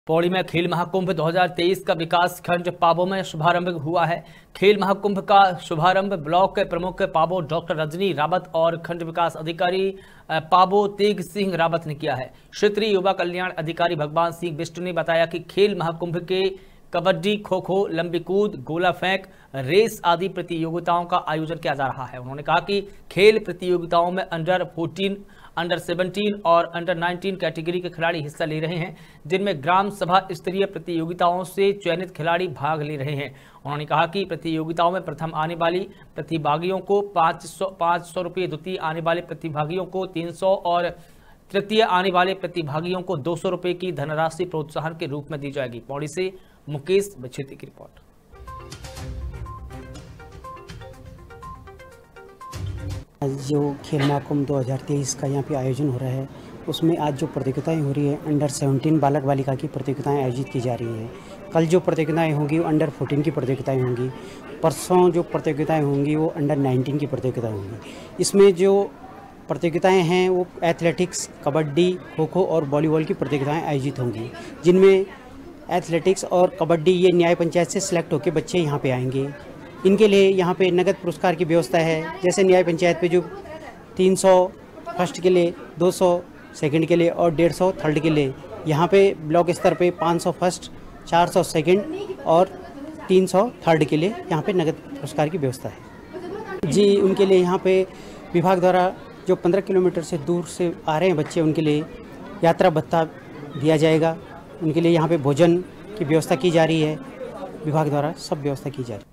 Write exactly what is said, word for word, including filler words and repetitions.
पौड़ी में खेल महाकुंभ दो हज़ार तेईस का विकास खंड पाबो में शुभारंभ हुआ है। खेल महाकुंभ का शुभारंभ ब्लॉक के प्रमुख पाबो डॉक्टर रजनी रावत और खंड विकास अधिकारी पाबो तेग सिंह रावत ने किया है। क्षेत्रीय युवा कल्याण अधिकारी भगवान सिंह बिष्ट ने बताया कि खेल महाकुंभ के कबड्डी, खो खो, लंबी कूद, गोला फेंक, रेस आदि प्रतियोगिताओं का आयोजन किया जा रहा है। उन्होंने कहा कि खेल प्रतियोगिताओं में अंडर चौदह, अंडर सत्रह और अंडर उन्नीस कैटेगरी के खिलाड़ी हिस्सा ले रहे हैं, जिनमें ग्राम सभा स्तरीय प्रतियोगिताओं से चयनित खिलाड़ी भाग ले रहे हैं। उन्होंने कहा कि प्रतियोगिताओं में प्रथम आने वाली प्रतिभागियों को पाँच सौ पाँच सौ रुपये, द्वितीय आने वाले प्रतिभागियों को तीन सौ और तृतीय आने वाले प्रतिभागियों को दो सौ रुपये की धनराशि प्रोत्साहन के रूप में दी जाएगी। पौड़ी से मुकेश बछेती की रिपोर्ट। जो खेल महाकुंभ दो हज़ार तेईस का यहाँ पे आयोजन हो रहा है, उसमें आज जो प्रतियोगिताएं हो रही है, अंडर सत्रह बालक बालिका की प्रतियोगिताएं आयोजित की जा रही हैं। कल जो प्रतियोगिताएं होंगी वो अंडर चौदह की प्रतियोगिताएं होंगी। परसों जो प्रतियोगिताएं होंगी वो अंडर उन्नीस की प्रतियोगिताएं होंगी। इसमें जो प्रतियोगिताएं हैं वो एथलेटिक्स, कबड्डी, खो खो और वॉलीबॉल की प्रतियोगिताएं आयोजित होंगी, जिनमें एथलेटिक्स और कबड्डी ये न्याय पंचायत से सिलेक्ट होकर बच्चे यहाँ पे आएंगे। इनके लिए यहाँ पे नगद पुरस्कार की व्यवस्था है। जैसे न्याय पंचायत पे जो तीन सौ फर्स्ट के लिए, दो सौ सेकंड के लिए और डेढ़ सौ थर्ड के लिए, यहाँ पे ब्लॉक स्तर पे पाँच सौ फर्स्ट, चार सौ सेकंड और तीन सौ थर्ड के लिए यहाँ पे नगद पुरस्कार की व्यवस्था है जी। उनके लिए यहाँ पे विभाग द्वारा जो पंद्रह किलोमीटर से दूर से आ रहे हैं बच्चे, उनके लिए यात्रा भत्ता दिया जाएगा। उनके लिए यहाँ पे भोजन की व्यवस्था की जा रही है, विभाग द्वारा सब व्यवस्था की जा रही है।